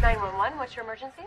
911, what's your emergency?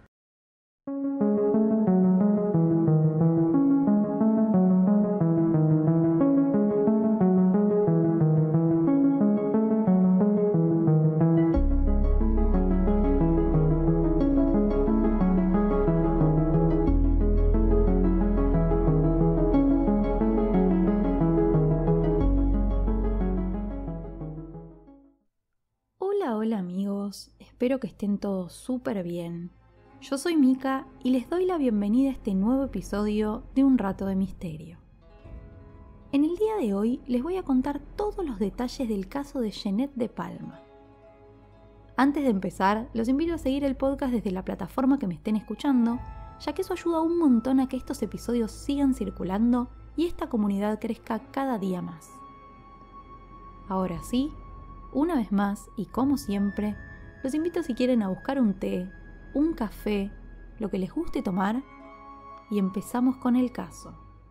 Hola amigos, espero que estén todos súper bien. Yo soy Mika y les doy la bienvenida a este nuevo episodio de Un Rato de Misterio. En el día de hoy les voy a contar todos los detalles del caso de Jeanette de Palma. Antes de empezar, los invito a seguir el podcast desde la plataforma que me estén escuchando, ya que eso ayuda un montón a que estos episodios sigan circulando y esta comunidad crezca cada día más. Ahora sí, una vez más, y como siempre, los invito si quieren a buscar un té, un café, lo que les guste tomar, y empezamos con el caso.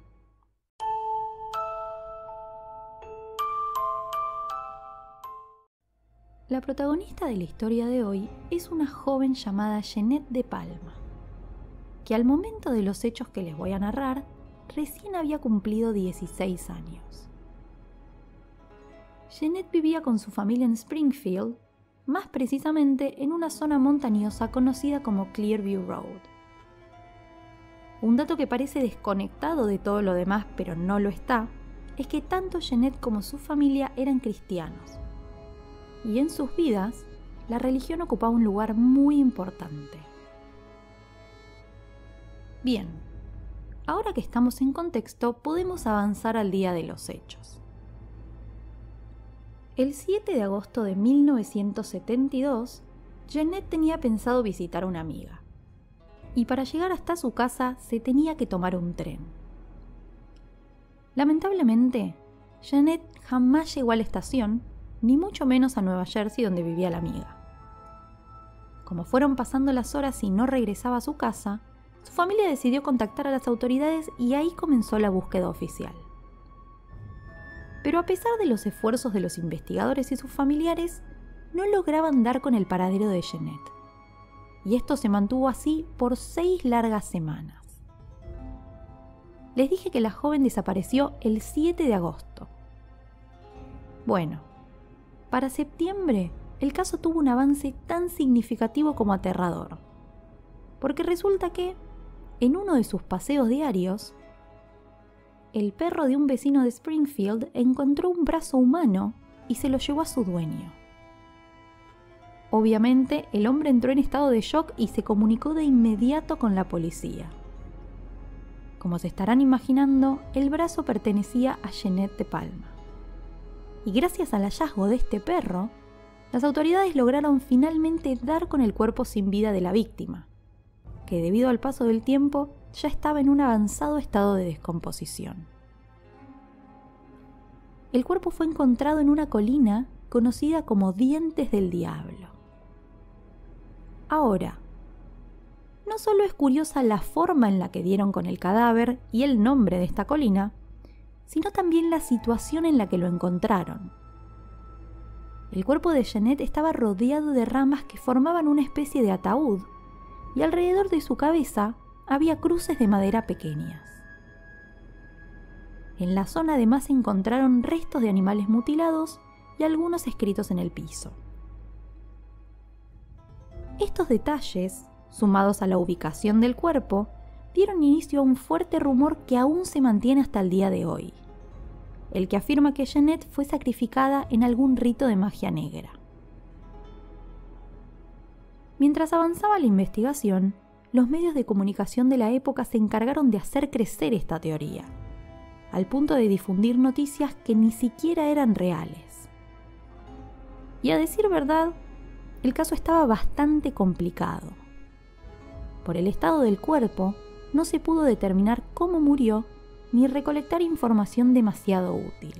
La protagonista de la historia de hoy es una joven llamada Jeanette de Palma, que al momento de los hechos que les voy a narrar, recién había cumplido 16 años. Jeanette vivía con su familia en Springfield, más precisamente en una zona montañosa conocida como Clearview Road. Un dato que parece desconectado de todo lo demás, pero no lo está, es que tanto Jeanette como su familia eran cristianos. Y en sus vidas, la religión ocupaba un lugar muy importante. Bien, ahora que estamos en contexto, podemos avanzar al día de los hechos. El 7 de agosto de 1972, Jeanette tenía pensado visitar a una amiga. Y para llegar hasta su casa se tenía que tomar un tren. Lamentablemente, Jeanette jamás llegó a la estación, ni mucho menos a Nueva Jersey donde vivía la amiga. Como fueron pasando las horas y no regresaba a su casa, su familia decidió contactar a las autoridades y ahí comenzó la búsqueda oficial. Pero a pesar de los esfuerzos de los investigadores y sus familiares, no lograban dar con el paradero de Jeanette. Y esto se mantuvo así por 6 largas semanas. Les dije que la joven desapareció el 7 de agosto. Bueno, para septiembre el caso tuvo un avance tan significativo como aterrador. Porque resulta que, en uno de sus paseos diarios, el perro de un vecino de Springfield encontró un brazo humano y se lo llevó a su dueño. Obviamente, el hombre entró en estado de shock y se comunicó de inmediato con la policía. Como se estarán imaginando, el brazo pertenecía a Jeanette de Palma. Y gracias al hallazgo de este perro, las autoridades lograron finalmente dar con el cuerpo sin vida de la víctima, que debido al paso del tiempo ya estaba en un avanzado estado de descomposición. El cuerpo fue encontrado en una colina conocida como Dientes del Diablo. Ahora, no solo es curiosa la forma en la que dieron con el cadáver y el nombre de esta colina, sino también la situación en la que lo encontraron. El cuerpo de Jeanette estaba rodeado de ramas que formaban una especie de ataúd, y alrededor de su cabeza había cruces de madera pequeñas. En la zona además se encontraron restos de animales mutilados y algunos escritos en el piso. Estos detalles, sumados a la ubicación del cuerpo, dieron inicio a un fuerte rumor que aún se mantiene hasta el día de hoy, el que afirma que Jeanette fue sacrificada en algún rito de magia negra. Mientras avanzaba la investigación, los medios de comunicación de la época se encargaron de hacer crecer esta teoría, al punto de difundir noticias que ni siquiera eran reales. Y a decir verdad, el caso estaba bastante complicado. Por el estado del cuerpo, no se pudo determinar cómo murió ni recolectar información demasiado útil.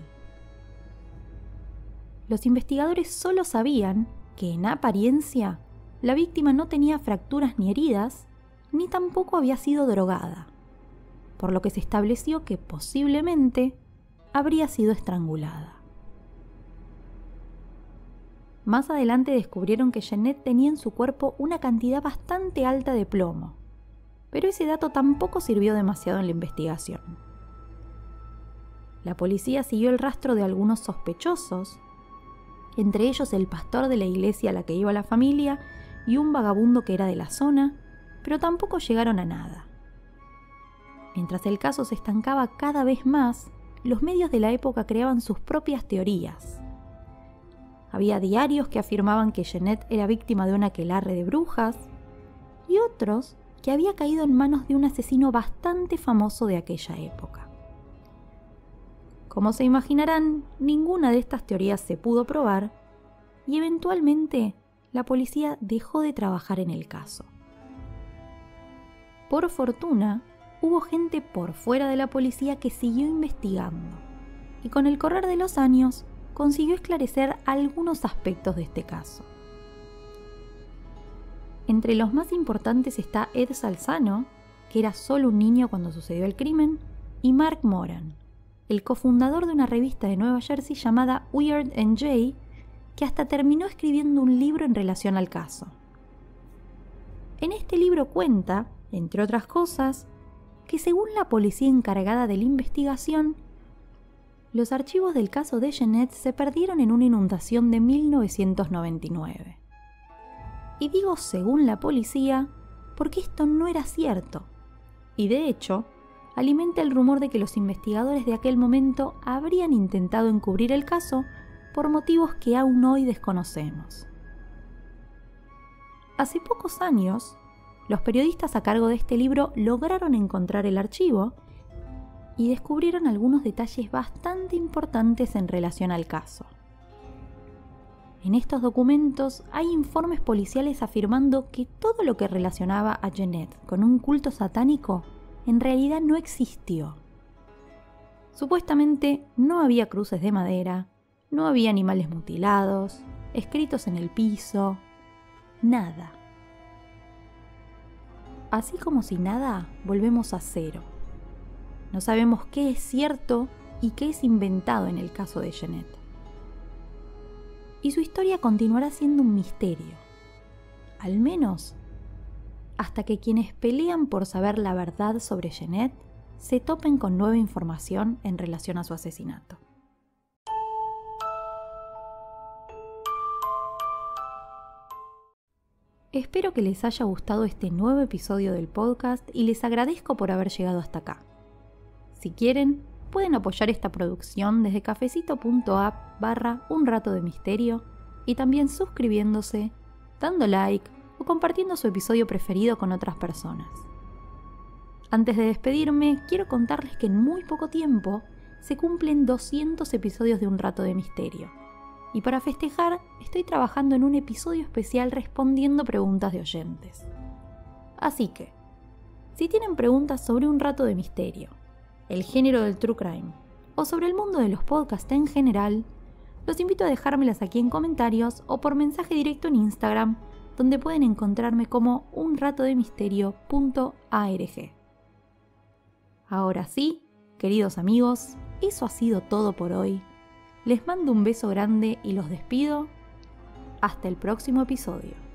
Los investigadores solo sabían que, en apariencia, la víctima no tenía fracturas ni heridas, ni tampoco había sido drogada, por lo que se estableció que posiblemente habría sido estrangulada. Más adelante descubrieron que Jeanette tenía en su cuerpo una cantidad bastante alta de plomo, pero ese dato tampoco sirvió demasiado en la investigación. La policía siguió el rastro de algunos sospechosos, entre ellos el pastor de la iglesia a la que iba la familia y un vagabundo que era de la zona, pero tampoco llegaron a nada. Mientras el caso se estancaba cada vez más, los medios de la época creaban sus propias teorías. Había diarios que afirmaban que Jeanette era víctima de un aquelarre de brujas y otros que había caído en manos de un asesino bastante famoso de aquella época. Como se imaginarán, ninguna de estas teorías se pudo probar y eventualmente la policía dejó de trabajar en el caso. Por fortuna, hubo gente por fuera de la policía que siguió investigando y con el correr de los años consiguió esclarecer algunos aspectos de este caso. Entre los más importantes está Ed Salzano, que era solo un niño cuando sucedió el crimen, y Mark Moran, el cofundador de una revista de Nueva Jersey llamada Weird NJ, que hasta terminó escribiendo un libro en relación al caso. En este libro cuenta, entre otras cosas, que según la policía encargada de la investigación, los archivos del caso de Jeanette se perdieron en una inundación de 1999. Y digo según la policía porque esto no era cierto, y de hecho, alimenta el rumor de que los investigadores de aquel momento habrían intentado encubrir el caso por motivos que aún hoy desconocemos. Hace pocos años, los periodistas a cargo de este libro lograron encontrar el archivo y descubrieron algunos detalles bastante importantes en relación al caso. En estos documentos hay informes policiales afirmando que todo lo que relacionaba a Jeanette con un culto satánico en realidad no existió. Supuestamente no había cruces de madera, no había animales mutilados, escritos en el piso, nada. Así como si nada, volvemos a cero. No sabemos qué es cierto y qué es inventado en el caso de Jeanette. Y su historia continuará siendo un misterio, al menos hasta que quienes pelean por saber la verdad sobre Jeanette se topen con nueva información en relación a su asesinato. Espero que les haya gustado este nuevo episodio del podcast y les agradezco por haber llegado hasta acá. Si quieren, pueden apoyar esta producción desde cafecito.app/Un Rato de Misterio y también suscribiéndose, dando like o compartiendo su episodio preferido con otras personas. Antes de despedirme, quiero contarles que en muy poco tiempo se cumplen 200 episodios de Un Rato de Misterio. Y para festejar, estoy trabajando en un episodio especial respondiendo preguntas de oyentes. Así que, si tienen preguntas sobre Un Rato de Misterio, el género del True Crime o sobre el mundo de los podcasts en general, los invito a dejármelas aquí en comentarios o por mensaje directo en Instagram, donde pueden encontrarme como unratodemisterio.arg. Ahora sí, queridos amigos, eso ha sido todo por hoy. Les mando un beso grande y los despido. Hasta el próximo episodio.